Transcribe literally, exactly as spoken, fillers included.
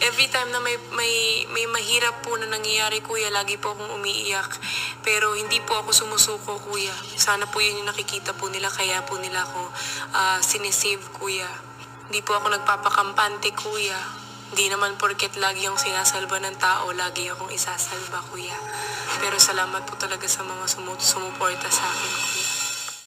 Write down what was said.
every time na may, may, may mahirap po na nangyayari, kuya, lagi po akong umiiyak. Pero hindi po ako sumusuko, kuya. Sana po yun yung nakikita po nila, kaya po nila ako uh, sinisave, kuya. Hindi po ako nagpapakampante, kuya. Hindi naman porket lagi akong sinasalba ng tao, lagi akong isasalba, kuya. Pero salamat po talaga sa mga sumu- sumuporta sa akin, kuya.